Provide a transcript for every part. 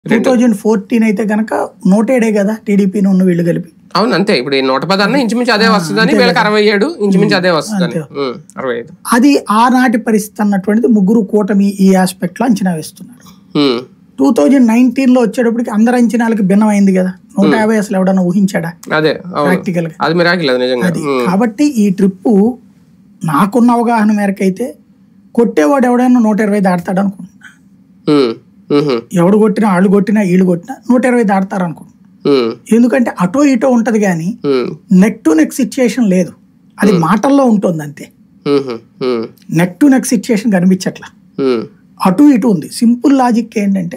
2014 అయితే గనక 107 కదా టీడీపీ ఉన్న వీళ్ళు కలిపి. అవును అంతే. ఇప్పుడు 110 ఇంచుమించు అదే వస్తుందని, వీళ్ళకి 67 ఇంచుమించు అదే వస్తుందని. 65 అది ఆనాటి పరిస్థితి అన్నటువంటిది ముగ్గురు కూటమి ఈ ఆస్పెక్ట్ లో అంచనా వేస్తున్నారు. 2019 లో వచ్చేటప్పటికి అందరి అంచనాలకి భిన్నమైంది కదా. 150 అసలు ఎవడన్నా ఊహించాడా? అదే ప్రాక్టికల్ గా అది మిరాకిల్ నిజంగా. కాబట్టి ఈ ట్రిప్పు నాకున్న అవగాహన మేరకు అయితే కొట్టేవాడు ఎవడైనా 120 దాడతాడు అనుకుంటున్నా. ఎవడు కొట్టినా, వాళ్ళు కొట్టినా, వీళ్ళు కొట్టినా 120 దాడతారు అనుకుంటున్నా. ఎందుకంటే అటో ఇటో ఉంటది కానీ నెక్ టు నెక్ సిచ్యుయేషన్ లేదు. అది మాటల్లో ఉంటుంది అంతే. నెక్ టు నెక్ సిచ్యుయేషన్ కనిపించట్లా, అటు ఇటు ఉంది. సింపుల్ లాజిక్ ఏంటంటే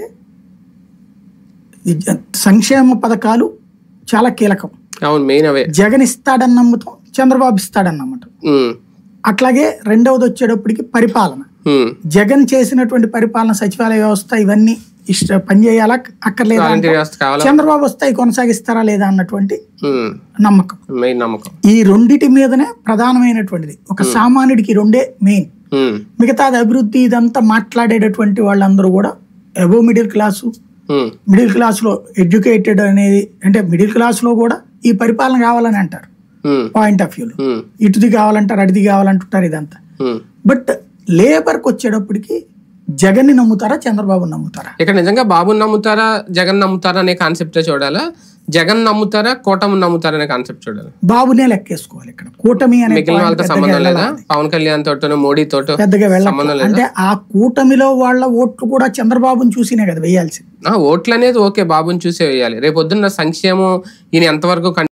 సంక్షేమ పథకాలు చాలా కీలకం. జగన్ ఇస్తాడని నమ్ముతాం, చంద్రబాబు ఇస్తాడని నమ్మటం. అట్లాగే రెండవది వచ్చేటప్పటికి పరిపాలన. జగన్ చేసినటువంటి పరిపాలన, సచివాలయ వ్యవస్థ ఇవన్నీ పనిచేయాలా అక్కర్లేదా, చంద్రబాబు వస్తాయి కొనసాగిస్తారా లేదా అన్నటువంటి నమ్మకం. ఈ రెండిటి మీదనే ప్రధానమైనటువంటిది. ఒక సామాన్యుడికి రెండే మెయిన్. మిగతాది అభివృద్ధి ఇదంతా మాట్లాడేటటువంటి వాళ్ళందరూ కూడా above middle class, middle class లో ఎడ్యుకేటెడ్ అనేది, అంటే మిడిల్ క్లాస్ లో కూడా ఈ పరిపాలన కావాలని అంటారు. పాయింట్ ఆఫ్ వ్యూలో ఇటుది కావాలంటారు, అడిది కావాలంటుంటారు ఇదంతా. బట్ లేబర్ కి వచ్చేటప్పటికి జగన్ ని నమ్ముతారా, చంద్రబాబు నమ్ముతారా? ఇక్కడ నిజంగా బాబుని నమ్ముతారా, జగన్ నమ్ముతారా అనే కాన్సెప్ట్ చూడాలా, జగన్ నమ్ముతారా, కూటమి నమ్ముతారా అనే కాన్సెప్ట్ చూడాలి. బాబునే లెక్కేసుకోవాలి. ఇక్కడ కూటమి అనే మిగిలిన వాళ్ళతో సంబంధం లేదా, పవన్ కళ్యాణ్ తోటో మోడీ తోటో పెద్దగా వెళ్ళాలి. అంటే ఆ కూటమిలో వాళ్ళ ఓట్లు కూడా చంద్రబాబుని చూసినే కదా వేయాల్సింది. ఓట్లు అనేది ఓకే, బాబుని చూసే వేయాలి. రేపు పొద్దున్న సంక్షేమం ఈయన ఎంతవరకు